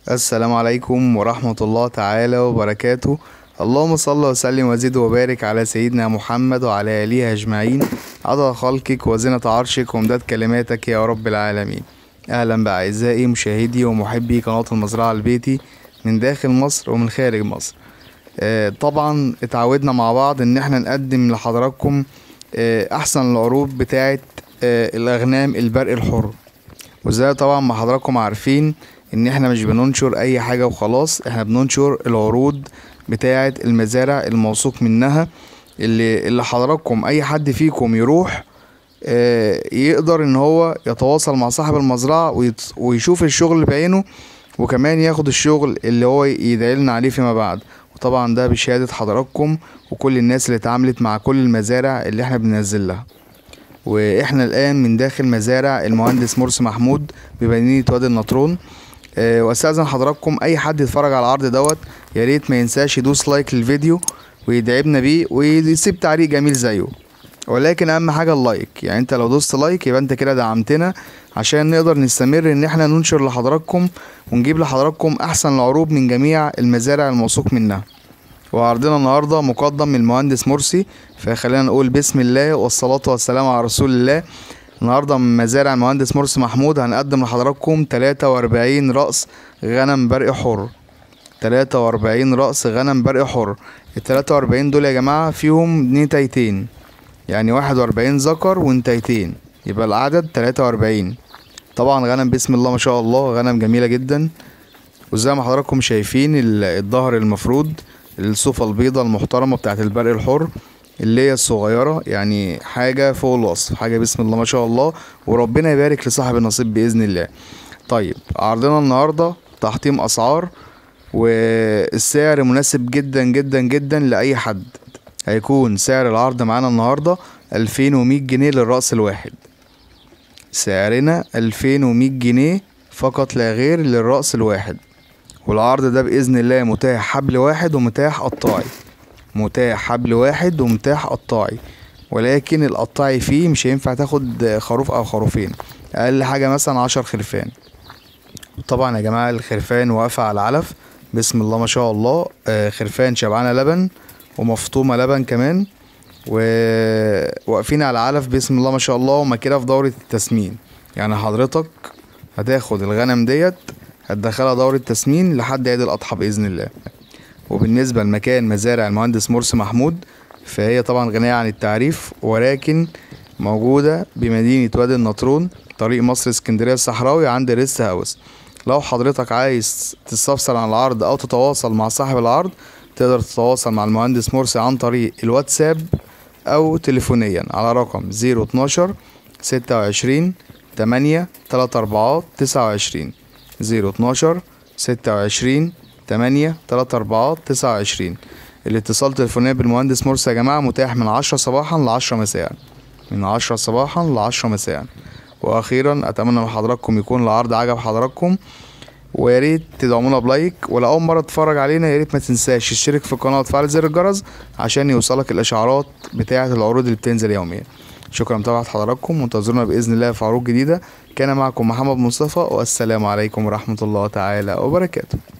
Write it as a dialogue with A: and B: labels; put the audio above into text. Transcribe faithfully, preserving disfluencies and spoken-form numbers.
A: السلام عليكم ورحمة الله تعالى وبركاته. اللهم صل وسلم وزد وبارك على سيدنا محمد وعلى آله أجمعين، عدد خلقك وزنة عرشك ومداد كلماتك يا رب العالمين. أهلا بأعزائي مشاهدي ومحبي قناة المزرعة البيتي من داخل مصر ومن خارج مصر. آه طبعا اتعودنا مع بعض ان احنا نقدم لحضراتكم آه احسن العروض بتاعة آه الاغنام البرق الحر. وزي طبعا ما حضراتكم عارفين ان احنا مش بننشر اي حاجة وخلاص، احنا بننشر العروض بتاعة المزارع الموثوق منها، اللي, اللي حضراتكم اي حد فيكم يروح آه يقدر ان هو يتواصل مع صاحب المزرعة ويشوف الشغل بعينه، وكمان ياخد الشغل اللي هو يدعيلنا عليه فيما بعد. وطبعا ده بشهادة حضراتكم وكل الناس اللي اتعاملت مع كل المزارع اللي احنا بننزل لها. واحنا الان من داخل مزارع المهندس مرسي محمود بمدينة وادي النطرون. أه واستاذن حضراتكم اي حد يتفرج على العرض دوت يا ريت ما ينساش يدوس لايك للفيديو ويدعمنا بيه ويسيب تعليق جميل زيه، ولكن اهم حاجه اللايك. يعني انت لو دوست لايك يبقى انت كده دعمتنا عشان نقدر نستمر ان احنا ننشر لحضراتكم ونجيب لحضراتكم احسن العروض من جميع المزارع الموثوق منها. وعرضنا النهارده مقدم من المهندس مرسي، فخلينا نقول بسم الله والصلاه والسلام على رسول الله. النهارده من مزارع المهندس مرسي محمود هنقدم لحضراتكم تلاتة وأربعين رأس غنم برق حر. تلاتة وأربعين رأس غنم برق حر. ال تلاتة وأربعين دول يا جماعه فيهم نتايتين، يعني واحد وأربعين ذكر ونتايتين، يبقى العدد تلاتة وأربعين. طبعا غنم بسم الله ما شاء الله، غنم جميله جدا. وزي ما حضراتكم شايفين الظهر المفروض، الصوفة البيضة المحترمة بتاعت البرق الحر اللي هي الصغيرة، يعني حاجة فوق الوصف، حاجة بسم الله ما شاء الله، وربنا يبارك لصاحب النصيب بإذن الله. طيب عرضنا النهاردة تحطيم أسعار، والسعر مناسب جدا جدا جدا لأي حد. هيكون سعر العرض معانا النهاردة ألفين ومية جنيه للرأس الواحد. سعرنا ألفين ومية جنيه فقط لا غير للرأس الواحد. والعرض ده بإذن الله متاح حبل واحد ومتاح قطاعي، متاح حبل واحد ومتاح قطاعي، ولكن القطاعي فيه مش هينفع تاخد خروف او خروفين، اقل حاجة مثلا عشر خرفان. طبعا يا جماعة الخرفان واقفة على العلف بسم الله ما شاء الله، خرفان شبعانة لبن ومفطومة لبن كمان، وواقفين على العلف بسم الله ما شاء الله، وما كده في دورة التسمين. يعني حضرتك هتاخد الغنم ديت هتدخلها دورة تسمين لحد عيد الأضحى بإذن الله. وبالنسبة لمكان مزارع المهندس مرسي محمود فهي طبعا غنية عن التعريف، ولكن موجودة بمدينة وادي النطرون، طريق مصر اسكندرية الصحراوي، عند ريست هاوس. لو حضرتك عايز تستفسر عن العرض أو تتواصل مع صاحب العرض تقدر تتواصل مع المهندس مرسي عن طريق الواتساب أو تليفونيا على رقم زيرو اتناشر ستة وعشرين تمانية تلاتة أربعة تسعة وعشرين، زيرو اتناشر ستة وعشرين تمانية تلاتة أربعة تسعة وعشرين. الاتصال تليفونيا بالمهندس مرسي يا جماعة متاح من عشرة صباحا لعشرة مساء، من عشرة صباحا لعشرة مساء. واخيرا اتمنى من حضراتكم يكون العرض عجب حضراتكم، ويا ريت تدعمونا بلايك، ولو اول مرة تتفرج علينا يا ريت ما تنساش تشترك في القناة وتفعل زر الجرس عشان يوصلك الاشعارات بتاعة العروض اللي بتنزل يوميا. شكرا لمتابعة حضراتكم، وانتظرونا بإذن الله في عروض جديدة. كان معكم محمد مصطفى، والسلام عليكم ورحمة الله تعالى وبركاته.